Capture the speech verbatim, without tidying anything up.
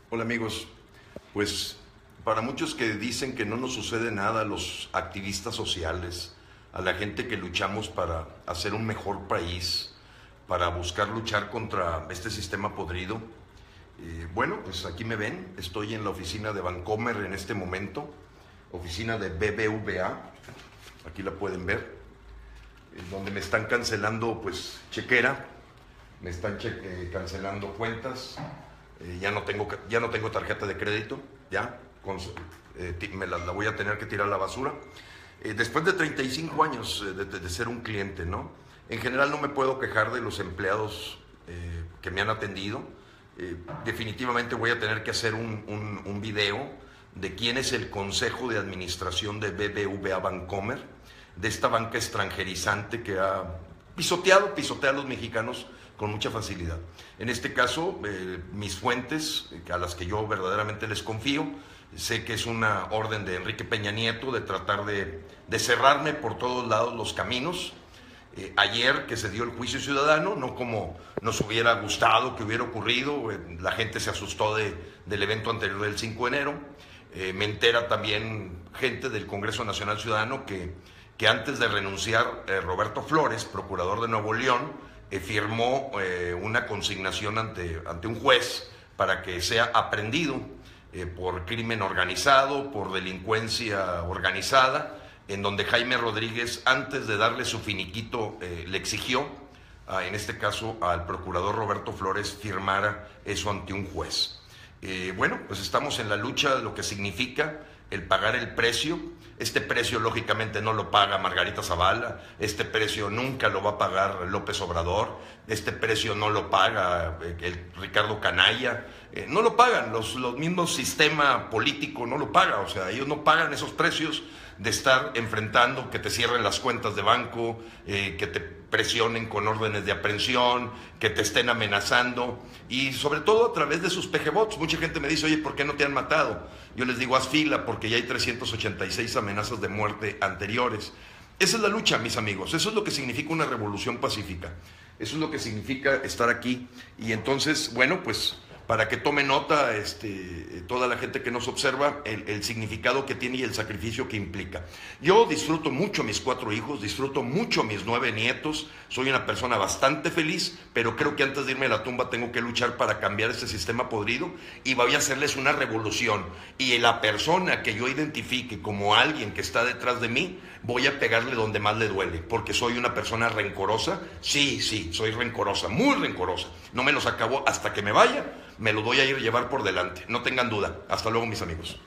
Hola amigos, pues para muchos que dicen que no nos sucede nada a los activistas sociales, a la gente que luchamos para hacer un mejor país, para buscar luchar contra este sistema podrido, eh, bueno, pues aquí me ven, estoy en la oficina de Bancomer en este momento, oficina de B B V A, aquí la pueden ver, eh, donde me están cancelando pues chequera, me están che eh, cancelando cuentas. Eh, ya, no tengo, ya no tengo tarjeta de crédito, ya, con, eh, me la, la voy a tener que tirar a la basura. Eh, después de treinta y cinco años eh, de, de ser un cliente, ¿no? En general no me puedo quejar de los empleados eh, que me han atendido. Eh, definitivamente voy a tener que hacer un, un, un video de quién es el consejo de administración de B B V A Bancomer, de esta banca extranjerizante que ha pisoteado, pisotea a los mexicanos con mucha facilidad. En este caso, eh, mis fuentes, eh, a las que yo verdaderamente les confío, sé que es una orden de Enrique Peña Nieto de tratar de, de cerrarme por todos lados los caminos. Eh, ayer que se dio el juicio ciudadano, no como nos hubiera gustado que hubiera ocurrido, eh, la gente se asustó de, del evento anterior del cinco de enero, eh, me entera también gente del Congreso Nacional Ciudadano que, que antes de renunciar eh, Roberto Flores, procurador de Nuevo León, Eh, firmó eh, una consignación ante, ante un juez para que sea aprehendido eh, por crimen organizado, por delincuencia organizada, en donde Jaime Rodríguez, antes de darle su finiquito, eh, le exigió, ah, en este caso al procurador Roberto Flores, firmara eso ante un juez. Eh, bueno, pues estamos en la lucha de lo que significa el pagar el precio. Este precio lógicamente no lo paga Margarita Zavala, este precio nunca lo va a pagar López Obrador, este precio no lo paga el Ricardo Canalla, eh, no lo pagan, los, los mismos sistema político no lo paga, o sea, ellos no pagan esos precios de estar enfrentando que te cierren las cuentas de banco, eh, que te presionen con órdenes de aprehensión, que te estén amenazando y sobre todo a través de sus pejebots. Mucha gente me dice, oye, ¿por qué no te han matado? Yo les digo, haz fila porque ya hay trescientas ochenta y seis amenazas de muerte anteriores. Esa es la lucha, mis amigos, eso es lo que significa una revolución pacífica, eso es lo que significa estar aquí. Y entonces, bueno, pues para que tome nota este, toda la gente que nos observa el, el significado que tiene y el sacrificio que implica. Yo disfruto mucho a mis cuatro hijos, disfruto mucho a mis nueve nietos, soy una persona bastante feliz, pero creo que antes de irme a la tumba tengo que luchar para cambiar este sistema podrido y voy a hacerles una revolución. Y la persona que yo identifique como alguien que está detrás de mí, voy a pegarle donde más le duele, porque soy una persona rencorosa. Sí, sí, soy rencorosa, muy rencorosa. No me los acabo hasta que me vaya, me lo voy a ir a llevar por delante, no tengan duda. Hasta luego, mis amigos.